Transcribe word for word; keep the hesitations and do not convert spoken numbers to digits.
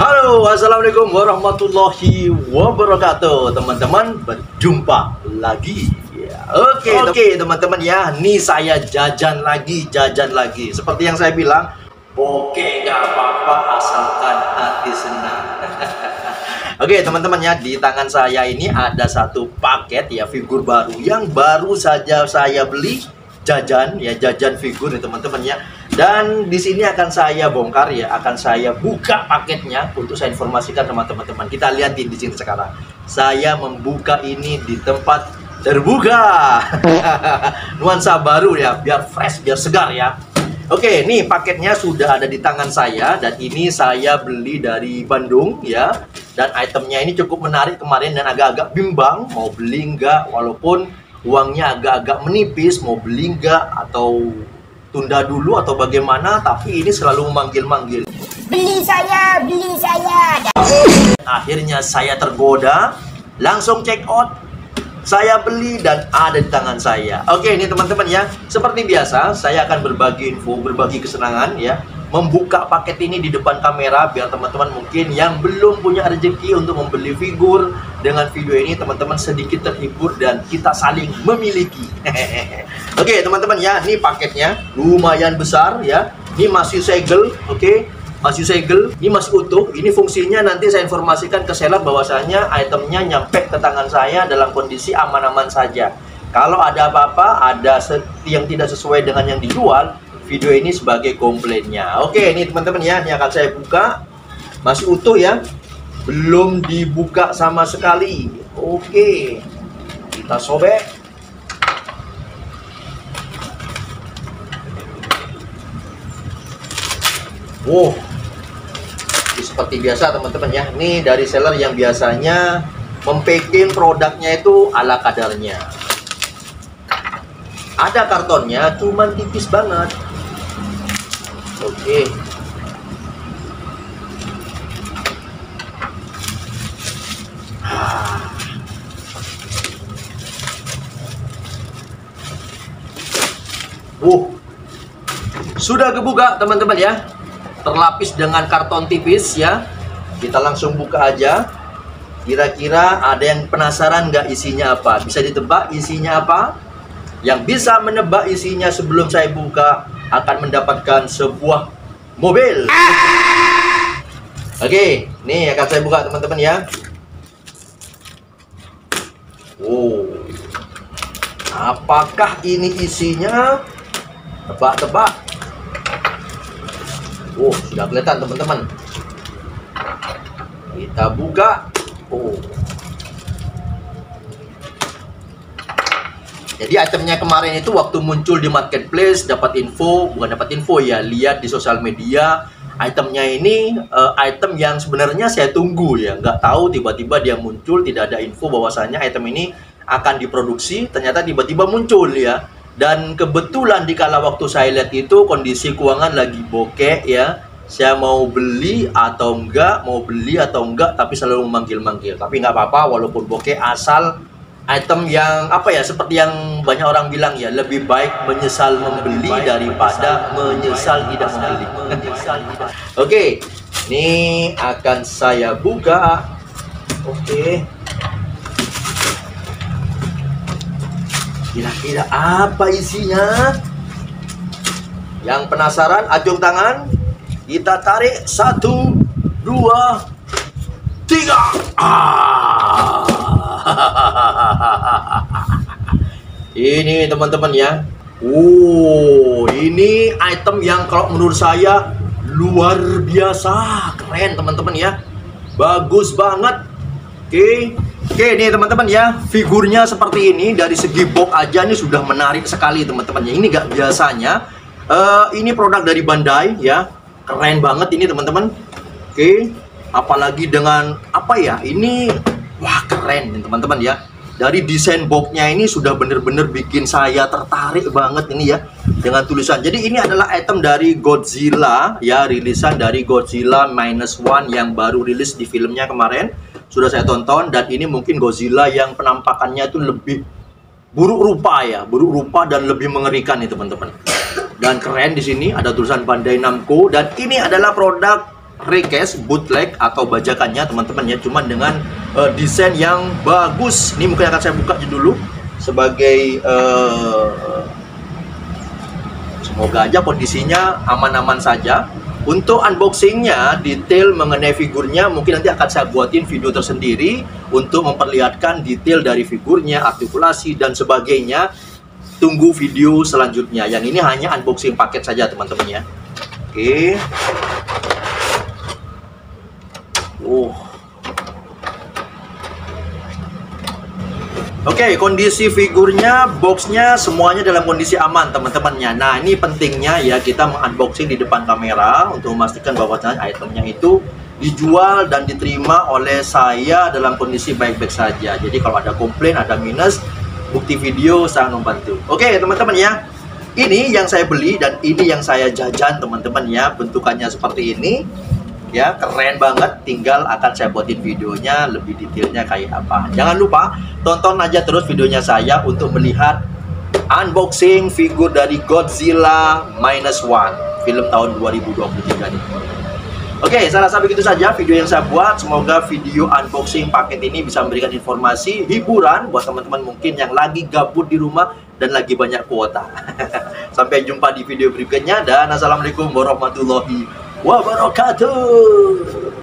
Halo, assalamualaikum warahmatullahi wabarakatuh, teman-teman. Berjumpa lagi. Ya, oke, okay, oke, okay, teman-teman ya. Nih saya jajan lagi, jajan lagi. Seperti yang saya bilang, oke, okay, nggak apa-apa asalkan hati senang. Oke, okay, teman-teman ya. Di tangan saya ini ada satu paket ya figur baru yang baru saja saya beli. Jajan ya, jajan figur nih teman-teman ya. Dan di sini akan saya bongkar ya, akan saya buka paketnya untuk saya informasikan sama teman-teman. Kita lihatin di sini sekarang. Saya membuka ini di tempat terbuka. Nuansa baru ya, biar fresh, biar segar ya. Oke, nih paketnya sudah ada di tangan saya dan ini saya beli dari Bandung ya. Dan itemnya ini cukup menarik kemarin dan agak-agak bimbang mau beli enggak, walaupun uangnya agak-agak menipis, mau beli enggak atau tunda dulu atau bagaimana, tapi ini selalu memanggil-manggil. Beli saya, beli saya. Akhirnya saya tergoda, langsung check out. Saya beli dan ada di tangan saya. Oke, ini teman-teman ya. Seperti biasa, saya akan berbagi info, berbagi kesenangan ya. Membuka paket ini di depan kamera biar teman-teman mungkin yang belum punya rezeki untuk membeli figur, dengan video ini teman-teman sedikit terhibur dan kita saling memiliki. Oke, teman-teman ya, ini paketnya lumayan besar ya. Ini masih segel, oke. Masih segel, ini masih utuh. Ini fungsinya nanti saya informasikan ke seller bahwasanya itemnya nyampe ke tangan saya dalam kondisi aman-aman saja. Kalau ada apa-apa, ada yang tidak sesuai dengan yang dijual, video ini sebagai komplainnya. Oke, ini teman-teman ya, ini akan saya buka. Masih utuh ya, belum dibuka sama sekali. Oke, kita sobek. Wow, seperti biasa teman-teman ya, ini dari seller yang biasanya mempacking produknya itu ala kadarnya. Ada kartonnya, cuman tipis banget. Oke. Ah. Wow. Sudah kebuka teman-teman ya. Terlapis dengan karton tipis ya. Kita langsung buka aja. Kira-kira ada yang penasaran nggak isinya apa? Bisa ditebak isinya apa? Yang bisa menebak isinya sebelum saya buka akan mendapatkan sebuah mobil. Oke, nih akan saya buka teman-teman ya. Wow, apakah ini isinya? Tebak-tebak. Wow, sudah kelihatan teman-teman. Kita buka. Oh. Jadi itemnya kemarin itu waktu muncul di marketplace dapat info, bukan dapat info ya, lihat di sosial media. Itemnya ini uh, item yang sebenarnya saya tunggu ya, nggak tahu tiba-tiba dia muncul, tidak ada info bahwasannya item ini akan diproduksi, ternyata tiba-tiba muncul ya. Dan kebetulan di kala waktu saya lihat itu kondisi keuangan lagi bokeh ya. Saya mau beli atau enggak, mau beli atau enggak, tapi selalu memanggil-manggil. Tapi nggak apa-apa, walaupun bokeh, asal item yang apa ya, seperti yang banyak orang bilang ya, lebih baik menyesal membeli daripada menyesal tidak membeli. Oke, ini akan saya buka. Oke, kira-kira apa isinya? Yang penasaran, acung tangan. Kita tarik satu, dua, tiga. Ah. Ini teman-teman ya. Oh, ini item yang kalau menurut saya luar biasa keren teman-teman ya. Bagus banget. Oke. Oke, ini teman-teman ya, figurnya seperti ini. Dari segi box aja ini sudah menarik sekali teman-teman ya. Ini gak biasanya. Uh, ini produk dari Bandai ya. Keren banget ini teman-teman. Oke. Apalagi dengan apa ya? Ini wah keren teman-teman ya. Dari desain boxnya ini sudah bener-bener bikin saya tertarik banget ini ya, dengan tulisan. Jadi ini adalah item dari Godzilla ya, rilisan dari Godzilla Minus One yang baru rilis di filmnya kemarin. Sudah saya tonton dan ini mungkin Godzilla yang penampakannya itu lebih buruk rupa ya, buruk rupa dan lebih mengerikan nih teman-teman. Dan keren di sini ada tulisan Bandai Namco dan ini adalah produk recase, bootleg atau bajakannya teman-teman ya, cuman dengan uh, desain yang bagus. Ini mungkin akan saya buka dulu sebagai uh, semoga aja kondisinya aman-aman saja. Untuk unboxingnya, detail mengenai figurnya mungkin nanti akan saya buatin video tersendiri untuk memperlihatkan detail dari figurnya, artikulasi dan sebagainya. Tunggu video selanjutnya. Yang ini hanya unboxing paket saja teman-teman ya. Oke. Oh. Oke, kondisi figurnya, boxnya semuanya dalam kondisi aman teman-temannya. Nah, ini pentingnya ya kita mengunboxing di depan kamera untuk memastikan bahwa itemnya itu dijual dan diterima oleh saya dalam kondisi baik-baik saja. Jadi kalau ada komplain, ada minus, bukti video sangat membantu. Oke teman-teman ya, ini yang saya beli dan ini yang saya jajan teman-teman ya. Bentukannya seperti ini ya, keren banget. Tinggal akan saya buatin videonya lebih detailnya kayak apa. Jangan lupa tonton aja terus videonya saya untuk melihat unboxing figur dari Godzilla Minus One, film tahun dua ribu dua puluh tiga nih. Oke, saya rasa begitu saja video yang saya buat. Semoga video unboxing paket ini bisa memberikan informasi, hiburan buat teman-teman mungkin yang lagi gabut di rumah dan lagi banyak kuota. Sampai jumpa di video berikutnya dan assalamualaikum warahmatullahi wabarakatuh.